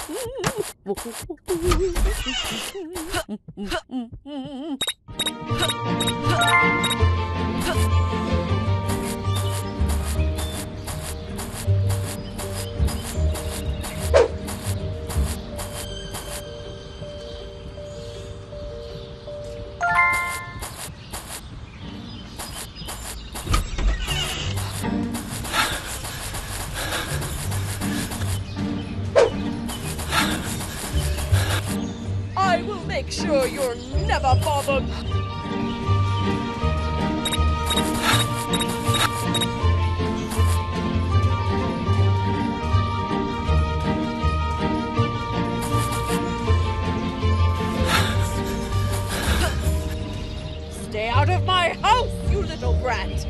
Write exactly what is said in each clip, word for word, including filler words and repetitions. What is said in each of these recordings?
I will make sure you're never bothered. Stay out of my house, you little brat!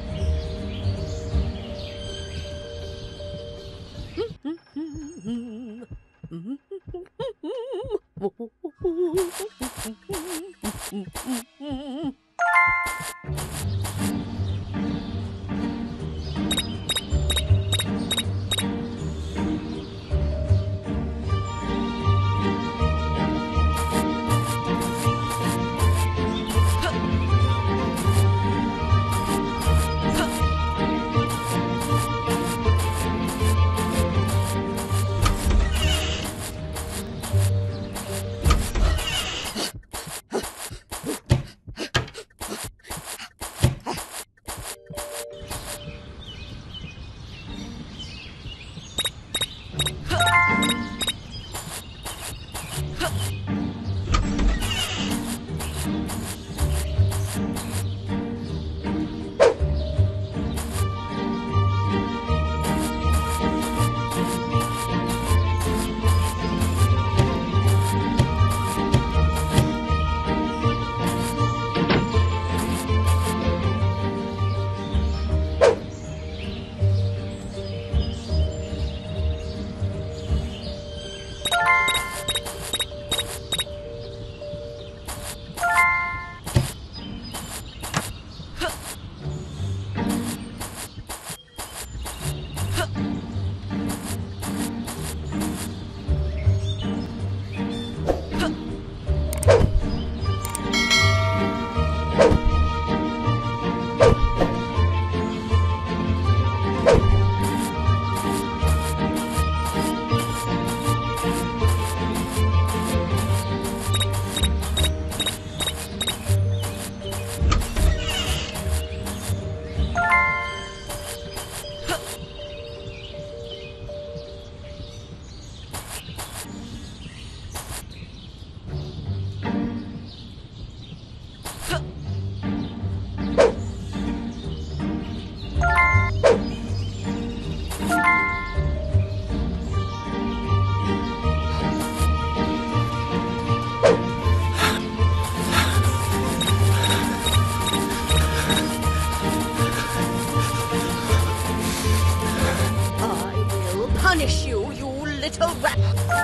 Punish you, you little rat!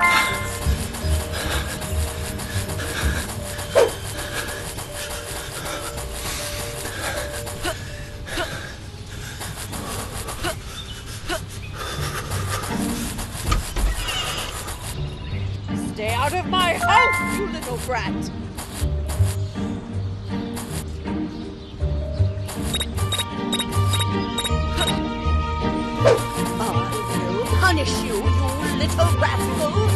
Stay out of my house, you little brat! Punish you, you little rascal!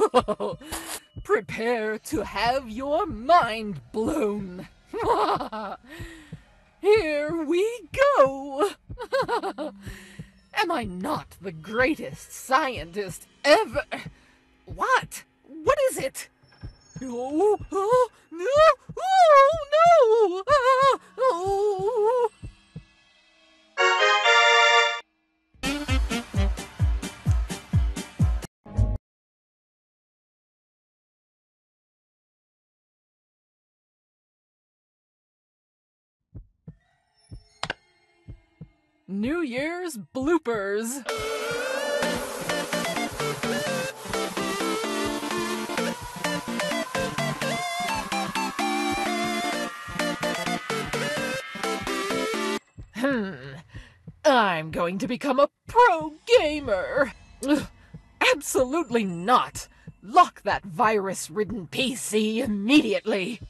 Prepare to have your mind blown. Here we go. Am I not the greatest scientist ever? What? What is it? Oh, oh, no! Oh, no! Ah, oh. New Year's bloopers. Hmm. I'm going to become a pro gamer. Ugh, absolutely not. Lock that virus-ridden P C immediately.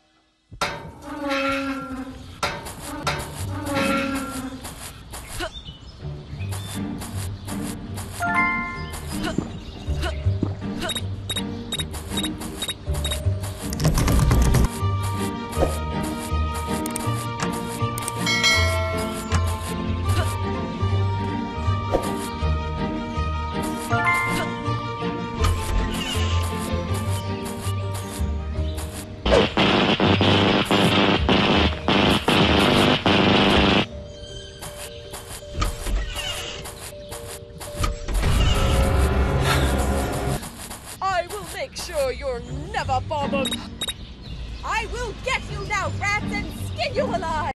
I will make sure you're never bothered. I will get you now, rats, and skin you alive!